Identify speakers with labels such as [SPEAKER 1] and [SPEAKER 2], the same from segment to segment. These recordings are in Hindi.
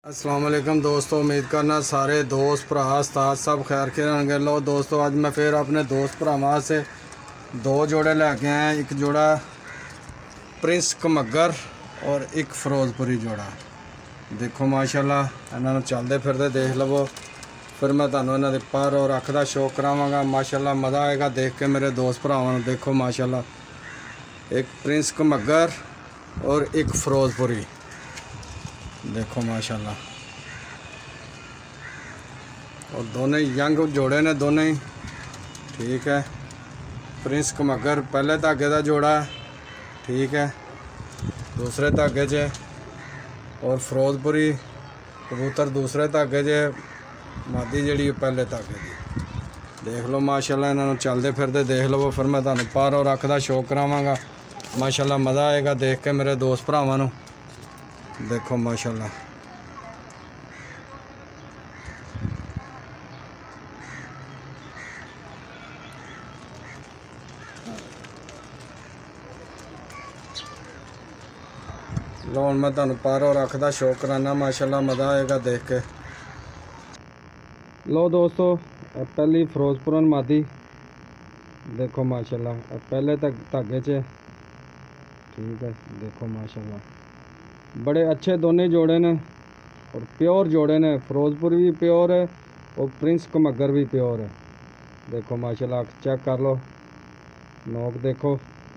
[SPEAKER 1] अस्सलाम वालेकुम दोस्तों, उम्मीद करना सारे दोस्त भरा उस्ताद सब खैर के होंगे। लो दोस्तों, आज मैं फिर अपने दोस्त भरावां से दो जोड़े लेके आए। एक जोड़ा प्रिंस कमगर और एक फिरोजपुरी जोड़ा। देखो माशाल्लाह इन्होंने चलते फिरते देख लवो, फिर मैं तुहानू इन्हां दे पर और अख दा शौक करावांगा। माशाल्लाह मज़ा आएगा देख के मेरे दोस्त भरावां। देखो माशाल्लाह एक प्रिंस कमगर और एक फिरोजपुरी। देखो माशाल्लाह, और दोनों यंग जोड़े ने, दोनों ही ठीक है। प्रिंस कमगर पहले धागे का जोड़ा है, ठीक है, दूसरे धागे च, और फिरोजपुरी कबूतर दूसरे धागे च, मादी जी पहले धागे की। देख लो माशाल्लाह, इन्होंने चलते फिरते देख लो, फिर मैं तुहानू पर और अख का शौक करावांगा। माशाल्लाह मज़ा आएगा देख के मेरे दोस्त भरावां। देखो माशाल्लाह, लो हुण मैं तुहानू पर और अख का शौक कराना। माशाल्लाह मज़ा आएगा देख के। लो दोस्तों, पहली फिरोजपुरन मादी। देखो माशाल्लाह पहले तक धागे च, ठीक है। देखो माशाल्लाह बड़े अच्छे दोनों जोड़े ने और प्योर जोड़े ने। फिरोजपुरी भी प्योर है और प्रिंस कमगर भी प्योर है। देखो माशाल्लाह चेक कर लो, नोक देखो,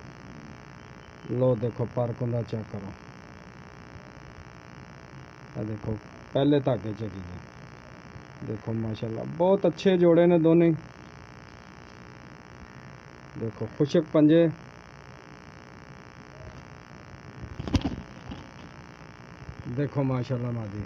[SPEAKER 1] लो देखो पर कुंदा चेक करो। देखो पहले धागे च की। देखो माशाल्लाह बहुत अच्छे जोड़े ने दोनों ही। देखो खुशक पंजे। देखो माशाल्लाह मादी।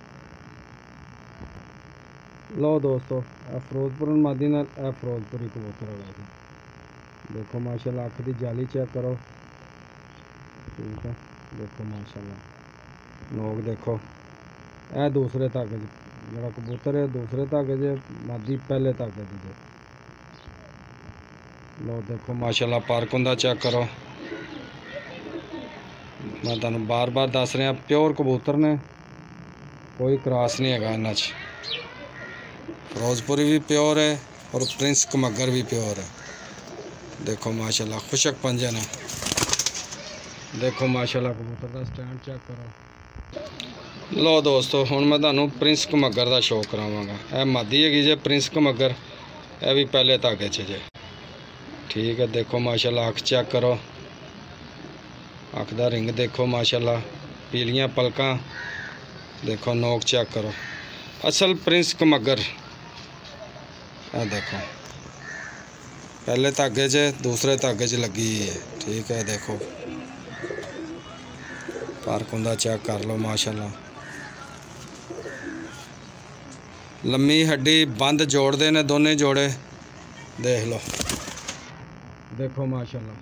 [SPEAKER 1] लो दोस्तों, फिरोजपुर मादी नाल फिरोजपुरी कबूतर है। देखो माशाल्लाह अख की जाली चेक करो, ठीक है। देखो माशाल्लाह नोक देखो, यह दूसरे धागे जो कबूतर है दूसरे धागे जे, मादी पहले धागे दी। लो देखो माशाल्लाह पारकुंदा चेक करो। मैं तुहानू बार बार दस रहा, प्योर कबूतर ने, कोई क्रॉस नहीं है इन्हां च। फिरोजपुरी भी प्योर है और प्रिंस कमगर भी प्योर है। देखो माशाल्लाह खुशक पंजे ने। देखो माशाल्लाह कबूतर का स्टैंड चेक करो। लो दोस्तों, हुण मैं तुहानू प्रिंस कमगर का शौक करावांगा। यह मादी हैगी जे प्रिंस कमगर, यह भी पहले धागे च जे, ठीक है। देखो माशाल्लाह अख चेक करो, अख दा रिंग देखो माशाल्लाह, पीलियां पलकां। देखो नोक चेक करो, असल प्रिंस कमगर। देखो पहले धागे च दूसरे धागे च लगी है, ठीक है। देखो पर कुंदा चेक कर लो माशाल्लाह, लम्मी हड्डी बंद जोड़ते ने दोनों जोड़े। देख लो, देखो माशाल्लाह।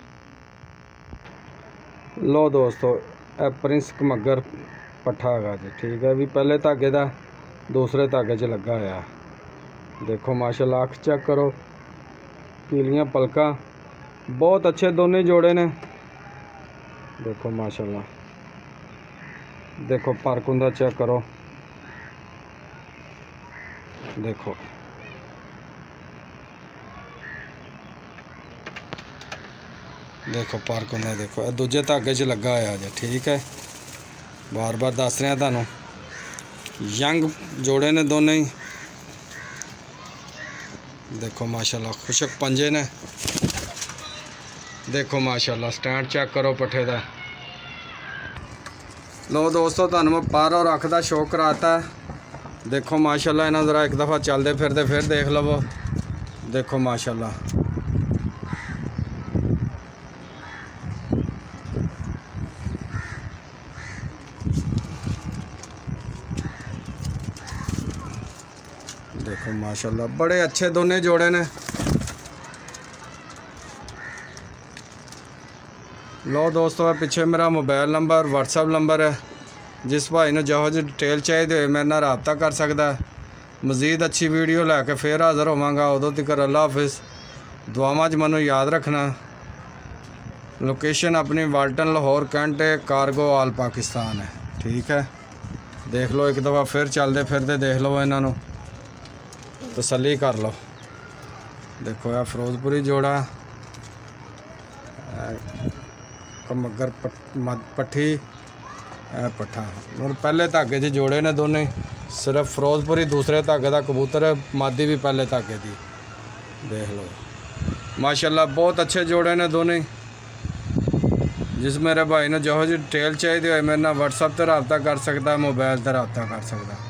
[SPEAKER 1] लो दोस्तों, यह प्रिंस कमगर पट्ठा है जी, ठीक है, भी पहले धागे का दूसरे धागे च लगा हुआ। देखो माशाल्लाह अख चेक करो, पीलियां पलकां, बहुत अच्छे दोनों जोड़े ने। देखो माशाल्लाह, देखो परकुंदा चेक करो। देखो देखो परकुंदा देखो, दूजे धागे च लगा हुआ जी, ठीक है। बार बार दस रहा तुहानू, यंग जोड़े ने दोनों ही। देखो माशाल्लाह खुशक पंजे ने। देखो माशाल्लाह स्टैंड चेक करो पट्ठे का। लो दोस्तों, तुहानू मैं पर और अख का शौक कराता है। देखो माशाल्लाह इन्हें ज़रा एक दफ़ा चलते फिरते फिर देख लवो। देखो माशाल्लाह, देखो माशाल्लाह बड़े अच्छे दोनों जोड़े ने। लो दोस्तों, पीछे मेरा मोबाइल नंबर व्हाट्सएप नंबर है, जिस भाई ने जो जी डिटेल चाहिए हो मेरे नाल रबता कर सकता है। मज़ीद अच्छी वीडियो लैके फिर हाज़र होवांगा। उदों तक अल्लाह हाफिज़। दुआवां च मैनूं याद रखना। लोकेशन अपनी Walton Lahore cantt cargo all Pakistan है, ठीक है। देख लो एक दफ़ा फिर चलते फिरते देख लो इन्हों, तसल्ली कर लो। देखो यह फिरोजपुरी जोड़ा, कमगर पट्ठी पट्ठा। और पहले धागे च जोड़े ने दोने, सिर्फ फिरोजपुरी दूसरे धागे का कबूतर है, मादी भी पहले धागे की। देख लो माशाल्लाह बहुत अच्छे जोड़े ने दोने। जिस मेरे भाई ने जो जी डिटेल चाहिए हो मेरे ना व्हाट्सएप पर रब्ता कर सकता, मोबाइल पर रब्ता कर सकता।